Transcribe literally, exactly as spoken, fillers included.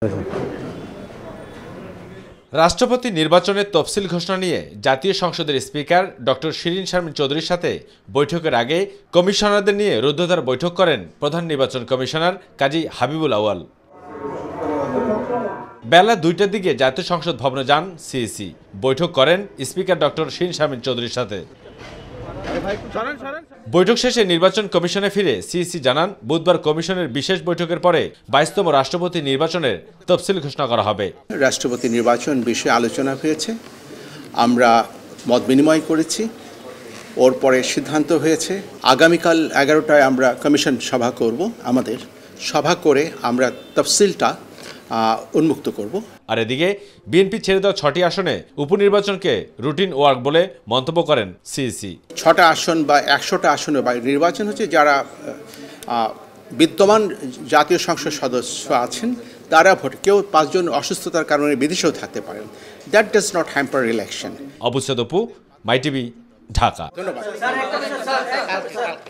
রাষ্ট্রপতি নির্বাচনের তফসিল ঘোষণা নিয়ে জাতীয় সংসদের স্পিকার ডক্টর শিরিন শারমিন চৌধুরীর সাথে বৈঠকের আগে কমিশনারদের নিয়ে রুদ্ধদ্বার বৈঠক করেন প্রধান নির্বাচন কমিশনার কাজী হাবিবুল আউয়াল। বেলা দুইটার দিকে জাতীয় সংসদ ভবনে যান সিইসি, বৈঠক করেন স্পিকার ডক্টর শিরিন শারমিন চৌধুরীর সাথে। বৈঠক শেষে নির্বাচন কমিশনে ফিরে সিইসি জানান, বুধবার কমিশনের বিশেষ বৈঠকের পরে বাইশতম রাষ্ট্রপতি নির্বাচনের তফসিল ঘোষণা করা হবে। রাষ্ট্রপতি নির্বাচন বিষয়ে আলোচনা হয়েছে, আমরা মত বিনিময় করেছি, ওর পরে সিদ্ধান্ত হয়েছে আগামীকাল এগারোটায় আমরা কমিশন সভা করব। আমাদের সভা করে আমরা তফসিলটা উন্মুক্ত করব। আর এদিকে বিএনপি ছেড়ে দেওয়া ছটি আসনে উপনির্বাচনকে রুটিন ওয়ার্ক বলে মন্তব্য করেন সিইসি। ছটা আসন বা একশোটা আসনে বা নির্বাচন হচ্ছে যারা বিদ্যমান জাতীয় সংসদ সদস্য আছেন তারা ভোট, কেউ পাঁচজন অসুস্থতার কারণে বিদেশেও থাকতে পারেন। That does not hamper election. Abusad Apu, My TV, Dhaka. ধন্যবাদ।